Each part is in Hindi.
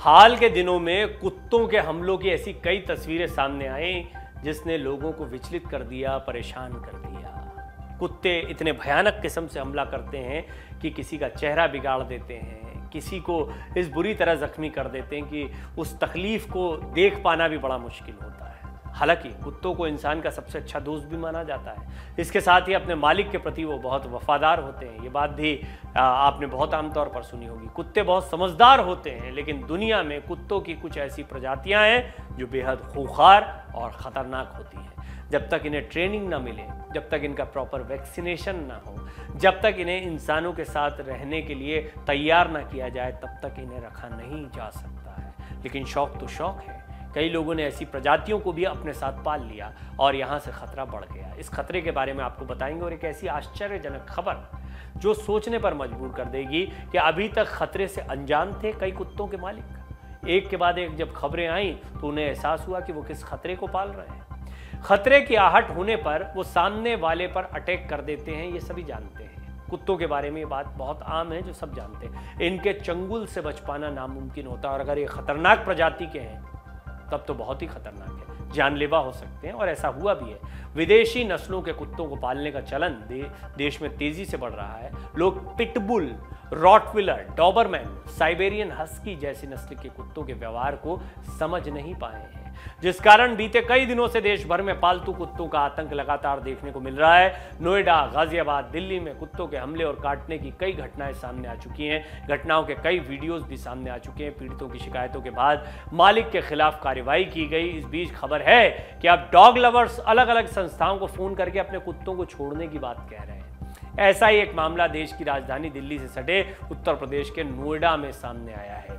हाल के दिनों में कुत्तों के हमलों की ऐसी कई तस्वीरें सामने आई जिसने लोगों को विचलित कर दिया, परेशान कर दिया। कुत्ते इतने भयानक किस्म से हमला करते हैं कि किसी का चेहरा बिगाड़ देते हैं, किसी को इस बुरी तरह जख्मी कर देते हैं कि उस तकलीफ को देख पाना भी बड़ा मुश्किल होता है। हालांकि कुत्तों को इंसान का सबसे अच्छा दोस्त भी माना जाता है। इसके साथ ही अपने मालिक के प्रति वो बहुत वफादार होते हैं। ये बात भी आपने बहुत आमतौर पर सुनी होगी। कुत्ते बहुत समझदार होते हैं, लेकिन दुनिया में कुत्तों की कुछ ऐसी प्रजातियां हैं जो बेहद खूंखार और ख़तरनाक होती हैं। जब तक इन्हें ट्रेनिंग ना मिले, जब तक इनका प्रॉपर वैक्सीनेशन ना हो, जब तक इन्हें इंसानों के साथ रहने के लिए तैयार ना किया जाए, तब तक इन्हें रखा नहीं जा सकता है। लेकिन शौक तो शौक है। कई लोगों ने ऐसी प्रजातियों को भी अपने साथ पाल लिया और यहाँ से खतरा बढ़ गया। इस खतरे के बारे में आपको बताएंगे और एक ऐसी आश्चर्यजनक खबर जो सोचने पर मजबूर कर देगी कि अभी तक खतरे से अनजान थे कई कुत्तों के मालिक। एक के बाद एक जब खबरें आई तो उन्हें एहसास हुआ कि वो किस खतरे को पाल रहे हैं। खतरे की आहट होने पर वो सामने वाले पर अटैक कर देते हैं, ये सभी जानते हैं। कुत्तों के बारे में ये बात बहुत आम है जो सब जानते हैं। इनके चंगुल से बच पाना नामुमकिन होता है और अगर ये खतरनाक प्रजाति के हैं तब तो बहुत ही खतरनाक है, जानलेवा हो सकते हैं और ऐसा हुआ भी है। विदेशी नस्लों के कुत्तों को पालने का चलन देश में तेजी से बढ़ रहा है। लोग pitbull, Rottweiler, Doberman, Siberian husky जैसी नस्ल के कुत्तों के व्यवहार को समझ नहीं पाए हैं, जिस कारण बीते कई दिनों से देश भर में पालतू कुत्तों का आतंक लगातार देखने को मिल रहा है। नोएडा, गाजियाबाद, दिल्ली में कुत्तों के हमले और काटने की कई घटनाएं सामने आ चुकी हैं। घटनाओं के कई वीडियोस भी सामने आ चुके हैं। पीड़ितों की शिकायतों के बाद मालिक के खिलाफ कार्रवाई की गई। इस बीच खबर है कि अब डॉग लवर्स अलग अलग संस्थाओं को फोन करके अपने कुत्तों को छोड़ने की बात कह रहे हैं। ऐसा ही एक मामला देश की राजधानी दिल्ली से सटे उत्तर प्रदेश के नोएडा में सामने आया है।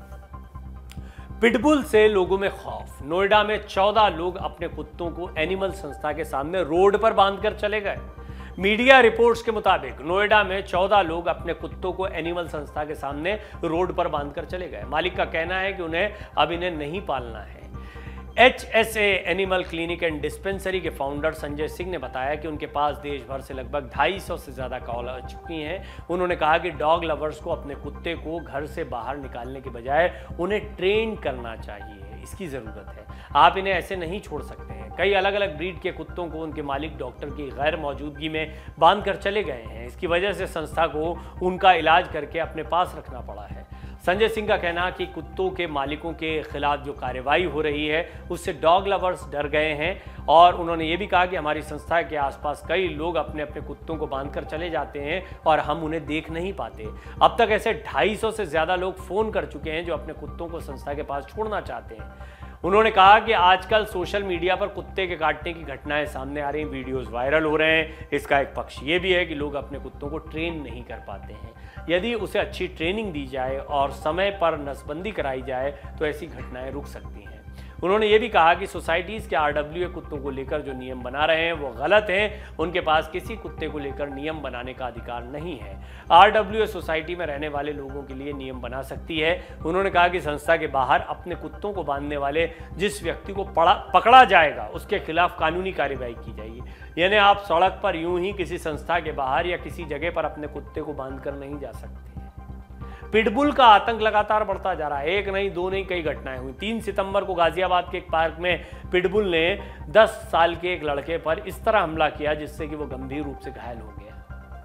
पिटबुल से लोगों में खौफ। नोएडा में 14 लोग अपने कुत्तों को एनिमल संस्था के सामने रोड पर बांधकर चले गए। मीडिया रिपोर्ट्स के मुताबिक नोएडा में 14 लोग अपने कुत्तों को एनिमल संस्था के सामने रोड पर बांधकर चले गए। मालिक का कहना है कि उन्हें अब इन्हें नहीं पालना है। HSA animal clinic and dispensary के फाउंडर संजय सिंह ने बताया कि उनके पास देश भर से लगभग 250 से ज़्यादा कॉल आ चुकी हैं। उन्होंने कहा कि डॉग लवर्स को अपने कुत्ते को घर से बाहर निकालने के बजाय उन्हें ट्रेन करना चाहिए, इसकी ज़रूरत है। आप इन्हें ऐसे नहीं छोड़ सकते हैं। कई अलग अलग ब्रीड के कुत्तों को उनके मालिक डॉक्टर की गैर मौजूदगी में बांध कर चले गए हैं। इसकी वजह से संस्था को उनका इलाज करके अपने पास रखना पड़ा है। संजय सिंह का कहना कि कुत्तों के मालिकों के खिलाफ जो कार्रवाई हो रही है उससे डॉग लवर्स डर गए हैं और उन्होंने ये भी कहा कि हमारी संस्था के आसपास कई लोग अपने अपने कुत्तों को बांधकर चले जाते हैं और हम उन्हें देख नहीं पाते। अब तक ऐसे 250 से ज़्यादा लोग फ़ोन कर चुके हैं जो अपने कुत्तों को संस्था के पास छोड़ना चाहते हैं। उन्होंने कहा कि आजकल सोशल मीडिया पर कुत्ते के काटने की घटनाएं सामने आ रही हैं, वीडियोस वायरल हो रहे हैं। इसका एक पक्ष ये भी है कि लोग अपने कुत्तों को ट्रेन नहीं कर पाते हैं। यदि उसे अच्छी ट्रेनिंग दी जाए और समय पर नसबंदी कराई जाए तो ऐसी घटनाएं रुक सकती हैं। उन्होंने ये भी कहा कि सोसाइटीज़ के RWA कुत्तों को लेकर जो नियम बना रहे हैं वो गलत हैं। उनके पास किसी कुत्ते को लेकर नियम बनाने का अधिकार नहीं है। RWA सोसाइटी में रहने वाले लोगों के लिए नियम बना सकती है। उन्होंने कहा कि संस्था के बाहर अपने कुत्तों को बांधने वाले जिस व्यक्ति को पकड़ा जाएगा उसके खिलाफ कानूनी कार्रवाई की जाएगी। यानी आप सड़क पर यूं ही किसी संस्था के बाहर या किसी जगह पर अपने कुत्ते को बांधकर नहीं जा सकते। पिटबुल का आतंक लगातार बढ़ता जा रहा है। एक नहीं, दो नहीं, कई घटनाएं हुई। 3 सितंबर को गाजियाबाद के एक पार्क में पिटबुल ने 10 साल के एक लड़के पर इस तरह हमला किया जिससे कि वो गंभीर रूप से घायल हो गया।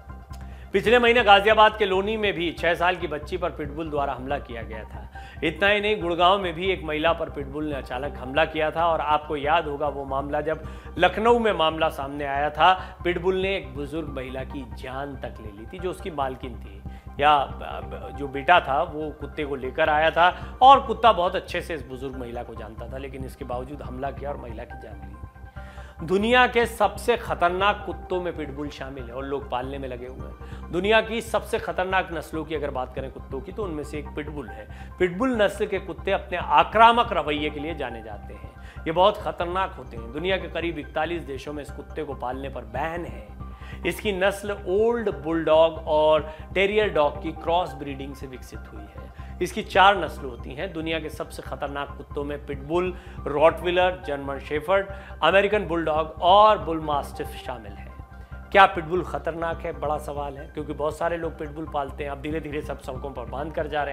पिछले महीने गाजियाबाद के लोनी में भी 6 साल की बच्ची पर पिटबुल द्वारा हमला किया गया था। इतना ही नहीं, गुड़गांव में भी एक महिला पर पिटबुल ने अचानक हमला किया था और आपको याद होगा वो मामला जब लखनऊ में मामला सामने आया था। पिटबुल ने एक बुजुर्ग महिला की जान तक ले ली थी जो उसकी मालकिन थी, या जो बेटा था वो कुत्ते को लेकर आया था और कुत्ता बहुत अच्छे से इस बुजुर्ग महिला को जानता था, लेकिन इसके बावजूद हमला किया और महिला की जान ली। दुनिया के सबसे खतरनाक कुत्तों में पिटबुल शामिल है और लोग पालने में लगे हुए हैं। दुनिया की सबसे खतरनाक नस्लों की अगर बात करें कुत्तों की तो उनमें से एक पिटबुल है। पिटबुल नस्ल के कुत्ते अपने आक्रामक रवैये के लिए जाने जाते हैं। ये बहुत खतरनाक होते हैं। दुनिया के करीब 41 देशों में इस कुत्ते को पालने पर बैन है। इसकी नस्ल ओल्ड बुलडॉग और टेरियर डॉग की क्रॉस ब्रीडिंग से विकसित हुई है। इसकी 4 नस्ल होती हैं। दुनिया के सबसे खतरनाक कुत्तों में pitbull, Rottweiler, German shepherd, American bulldog और बुल मास्टिफ शामिल है। क्या पिटबुल खतरनाक है? बड़ा सवाल है, क्योंकि बहुत सारे लोग पिटबुल पालते हैं। अब धीरे धीरे सब सड़कों पर बांध कर जा रहे हैं।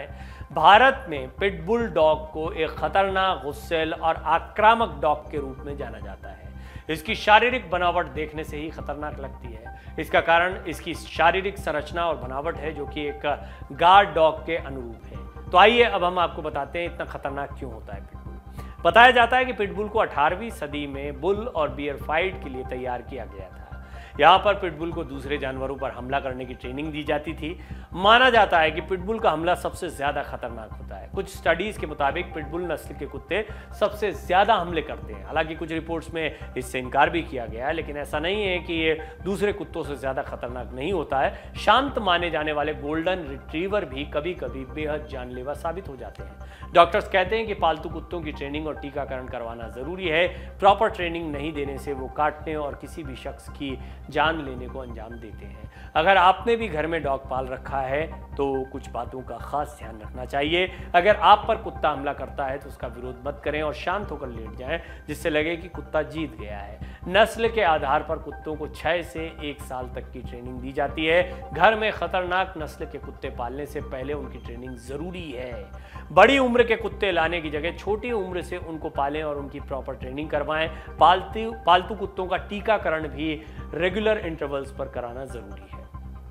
भारत में पिटबुल डॉग को एक खतरनाक, गुस्सैल और आक्रामक डॉग के रूप में जाना जाता है। इसकी शारीरिक बनावट देखने से ही खतरनाक लगती है। इसका कारण इसकी शारीरिक संरचना और बनावट है, जो कि एक गार्ड डॉग के अनुरूप है। तो आइए अब हम आपको बताते हैं इतना खतरनाक क्यों होता है पिटबुल। बताया जाता है कि पिटबुल को 18वीं सदी में बुल और बियर फाइट के लिए तैयार किया गया था। यहाँ पर पिटबुल को दूसरे जानवरों पर हमला करने की ट्रेनिंग दी जाती थी। माना जाता है कि पिटबुल का हमला सबसे ज्यादा खतरनाक होता है। कुछ स्टडीज के मुताबिक पिटबुल नस्ल के कुत्ते सबसे ज्यादा हमले करते हैं। हालांकि कुछ रिपोर्ट्स में इससे इनकार भी किया गया है, लेकिन ऐसा नहीं है कि ये दूसरे कुत्तों से ज्यादा खतरनाक नहीं होता है। शांत माने जाने वाले गोल्डन रिट्रीवर भी कभी कभी बेहद जानलेवा साबित हो जाते हैं। डॉक्टर्स कहते हैं कि पालतू कुत्तों की ट्रेनिंग और टीकाकरण करवाना जरूरी है। प्रॉपर ट्रेनिंग नहीं देने से वो काटने और किसी भी शख्स की जान लेने को अंजाम देते हैं। अगर आपने भी घर में डॉग पाल रखा है तो कुछ बातों का खास ध्यान रखना चाहिए। अगर आप पर कुत्ता हमला करता है तो उसका विरोध मत करें और शांत होकर लेट जाएं, जिससे लगे कि कुत्ता जीत गया है। नस्ल के आधार पर कुत्तों को 6 से 1 साल तक की ट्रेनिंग दी जाती है। घर में खतरनाक नस्ल के कुत्ते पालने से पहले उनकी ट्रेनिंग जरूरी है। बड़ी उम्र के कुत्ते लाने की जगह छोटी उम्र से उनको पालें और उनकी प्रॉपर ट्रेनिंग करवाएं। पालतू कुत्तों का टीकाकरण भी रेगुलर इंटरवल्स पर कराना जरूरी है।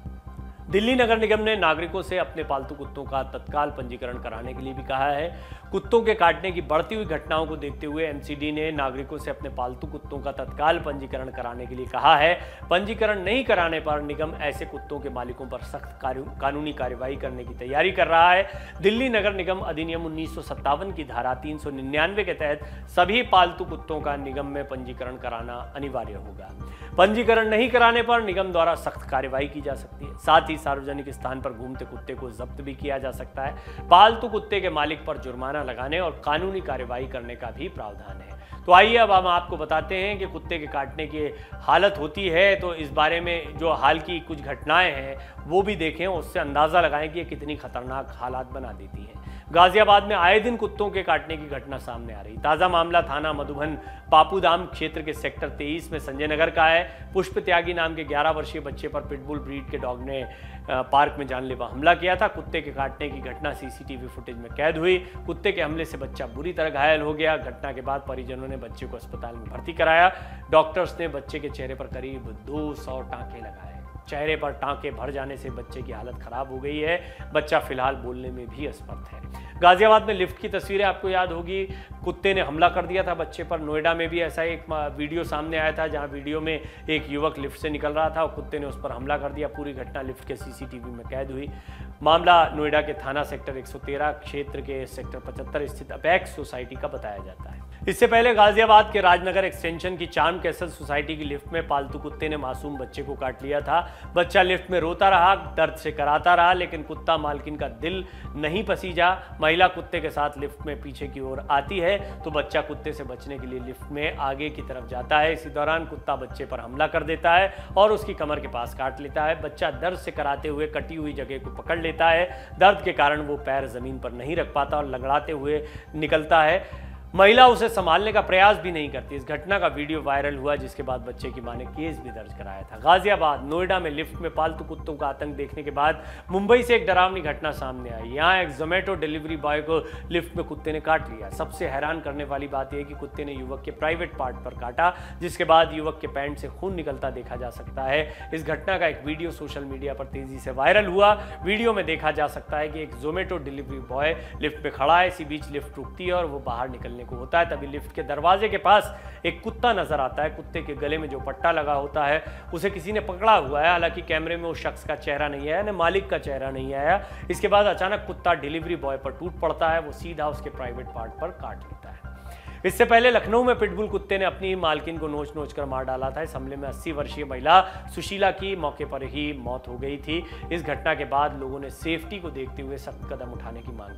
दिल्ली नगर निगम ने नागरिकों से अपने पालतू कुत्तों का तत्काल पंजीकरण कराने के लिए भी कहा है। कुत्तों के काटने की बढ़ती हुई घटनाओं को देखते हुए एमसीडी ने नागरिकों से अपने पालतू कुत्तों का तत्काल पंजीकरण कराने के लिए कहा है। पंजीकरण नहीं कराने पर निगम ऐसे कुत्तों के मालिकों पर सख्त कानूनी कार्रवाई करने की तैयारी कर रहा है। दिल्ली नगर निगम अधिनियम 1957 की धारा 399 के तहत सभी पालतू कुत्तों का निगम में पंजीकरण कराना अनिवार्य होगा। पंजीकरण नहीं कराने पर निगम द्वारा सख्त कार्रवाई की जा सकती है। साथ ही सार्वजनिक स्थान पर घूमते कुत्ते को जब्त भी किया जा सकता है। पालतू कुत्ते के मालिक पर जुर्माना लगाने और कानूनी कार्रवाई करने का भी प्रावधान है। तो आइए अब हम आपको बताते हैं कि कुत्ते के काटने की हालत होती है तो इस बारे में जो हाल की कुछ घटनाएं हैं वो भी देखें, उससे अंदाजा लगाएं कि ये कितनी खतरनाक हालात बना देती हैं। गाजियाबाद में आए दिन कुत्तों के काटने की घटना सामने आ रही। ताजा मामला थाना मधुबन पापूदाम क्षेत्र के सेक्टर 23 में संजय नगर का है। पुष्प त्यागी नाम के 11 वर्षीय बच्चे पर पिटबुल ब्रीड के डॉग ने पार्क में जानलेवा हमला किया था। कुत्ते के काटने की घटना सीसीटीवी फुटेज में कैद हुई। कुत्ते के हमले से बच्चा बुरी तरह घायल हो गया। घटना के बाद परिजनों ने बच्चे को अस्पताल में भर्ती कराया। डॉक्टर्स ने बच्चे के चेहरे पर करीब 200 टांके लगाए। चेहरे पर टांके भर जाने से बच्चे की हालत खराब हो गई है। बच्चा फिलहाल बोलने में भी असमर्थ है। गाजियाबाद में लिफ्ट की तस्वीरें आपको याद होगी। कुत्ते ने हमला कर दिया था बच्चे पर। नोएडा में भी ऐसा एक वीडियो सामने आया था जहां वीडियो में एक युवक लिफ्ट से निकल रहा था और कुत्ते ने उस पर हमला कर दिया। पूरी घटना लिफ्ट के सीसीटीवी में कैद हुई। मामला नोएडा के थाना सेक्टर 113 क्षेत्र के सेक्टर 75 स्थित अपेक्स सोसाइटी का बताया जाता है। इससे पहले गाजियाबाद के राजनगर एक्सटेंशन की चार्म कैसल सोसाइटी की लिफ्ट में पालतू कुत्ते ने मासूम बच्चे को काट लिया था। बच्चा लिफ्ट में रोता रहा, दर्द से कराता रहा, लेकिन कुत्ता मालकिन का दिल नहीं पसीजा। महिला कुत्ते के साथ लिफ्ट में पीछे की ओर आती है तो बच्चा कुत्ते से बचने के लिए लिफ्ट में आगे की तरफ जाता है। इसी दौरान कुत्ता बच्चे पर हमला कर देता है और उसकी कमर के पास काट लेता है। बच्चा दर्द से कराते हुए कटी हुई जगह को पकड़ लेता है। दर्द के कारण वो पैर जमीन पर नहीं रख पाता और लंगड़ाते हुए निकलता है। महिला उसे संभालने का प्रयास भी नहीं करती। इस घटना का वीडियो वायरल हुआ, जिसके बाद बच्चे की मां ने केस भी दर्ज कराया था। गाजियाबाद, नोएडा में लिफ्ट में पालतू कुत्तों का आतंक देखने के बाद मुंबई से एक डरावनी घटना सामने आई। यहाँ एक जोमेटो डिलीवरी बॉय को लिफ्ट में कुत्ते ने काट लिया। सबसे हैरान करने वाली बात यह कि कुत्ते ने युवक के प्राइवेट पार्ट पर काटा, जिसके बाद युवक के पैंट से खून निकलता देखा जा सकता है। इस घटना का एक वीडियो सोशल मीडिया पर तेजी से वायरल हुआ। वीडियो में देखा जा सकता है कि एक जोमेटो डिलीवरी बॉय लिफ्ट में खड़ा है। इसी बीच लिफ्ट रुकती है और वो बाहर निकलने को होता है। तभी लिफ्ट के दरवाजे के पास एक कुत्ता नजर आता है। कुत्ते के गले में जो पट्टा लगा होता है उसे किसी ने पकड़ा हुआ है। हालांकि कैमरे में उस शख्स का चेहरा नहीं आया, मालिक का चेहरा नहीं आया। इसके बाद अचानक कुत्ता डिलीवरी बॉय पर टूट पड़ता है। वो सीधा उसके प्राइवेट पार्ट पर काट लेता है। इससे पहले लखनऊ में पिटबुल कुत्ते ने अपनी मालकिन को नोच नोच कर मार डाला था। इस हमले में 80 वर्षीय महिला सुशीला की मौके पर ही मौत हो गई थी। इस घटना के बाद लोगों ने सेफ्टी को देखते हुए सख्त कदम उठाने की मांग की थी।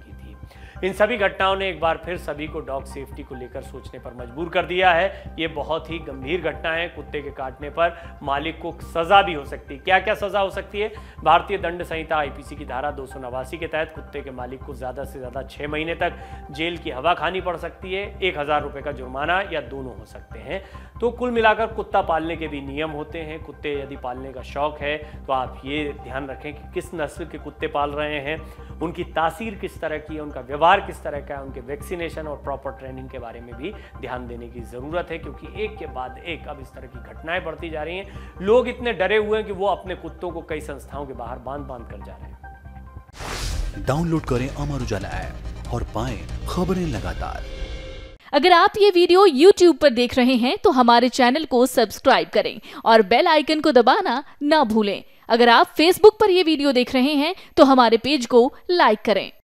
इन सभी घटनाओं ने एक बार फिर सभी को डॉग सेफ्टी को लेकर सोचने पर मजबूर कर दिया है। ये बहुत ही गंभीर घटना है। कुत्ते के काटने पर मालिक को सजा भी हो सकती है। क्या क्या सजा हो सकती है? भारतीय दंड संहिता आईपीसी की धारा 289 के तहत कुत्ते के मालिक को ज्यादा से ज्यादा 6 महीने तक जेल की हवा खानी पड़ सकती है, 1000 रुपए का जुर्माना या दोनों हो सकते हैं। तो कुल मिलाकर कुत्ता पालने के भी नियम होते हैं। कुत्ते यदि पालने का शौक है तो आप ये ध्यान रखें कि किस नस्ल के कुत्ते पाल रहे हैं, उनकी तासीर किस तरह की है, उनका व्यवहार किस तरह का है, उनके वैक्सीनेशन और प्रॉपर ट्रेनिंग के बारे में भी ध्यान देने की जरूरत है, क्योंकि एक के बाद एक अब इस तरह की घटनाएं बढ़ती जा रही हैं। लोग इतने डरे हुए हैं कि वो अपने कुत्तों को कई संस्थाओं के बाहर बांध कर जा रहे हैं। डाउनलोड करें अमर उजाला ऐप और पाएं खबरें लगातार। अगर आप ये वीडियो YouTube पर देख रहे हैं तो हमारे चैनल को सब्सक्राइब करें और बेल आइकन को दबाना ना भूलें। अगर आप Facebook पर ये वीडियो देख रहे हैं तो हमारे पेज को लाइक करें।